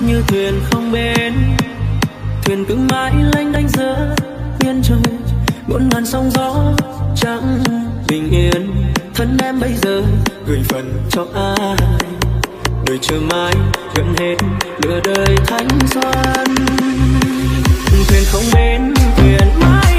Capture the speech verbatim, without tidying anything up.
như thuyền không bến, thuyền cứ mãi lênh đênh giữa biển trời, muôn ngàn sóng gió chẳng bình yên. Thân em bây giờ gửi phần cho ai, đời chờ mãi gần hết nửa đời thanh xuân. Thuyền không bến, thuyền mãi